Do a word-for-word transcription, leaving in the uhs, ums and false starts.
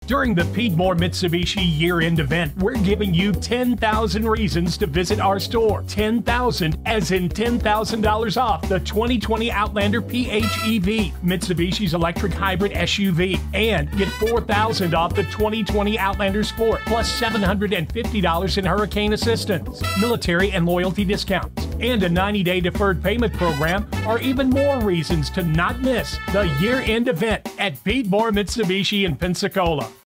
During the Piedmore Mitsubishi year-end event, we're giving you ten thousand reasons to visit our store. ten thousand as in ten thousand dollars off the twenty twenty Outlander P H E V, Mitsubishi's electric hybrid S U V, and get four thousand dollars off the twenty twenty Outlander Sport, plus seven hundred fifty dollars in hurricane assistance, military and loyalty discounts, and a ninety day deferred payment program are even more reasons to not miss the year-end event at Piedmore Mitsubishi in Pensacola.